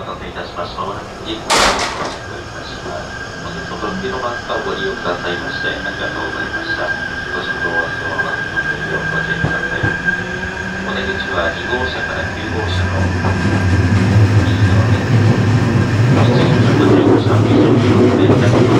待たせいたしました。まもなく1分到着いたします。本日お届けのバスタをご利用くださいましてありがとうございました。ご足労はそのままの席をごチェックください。お出口は2号車から9号車の右側です。1号車、15車、2乗車、電車の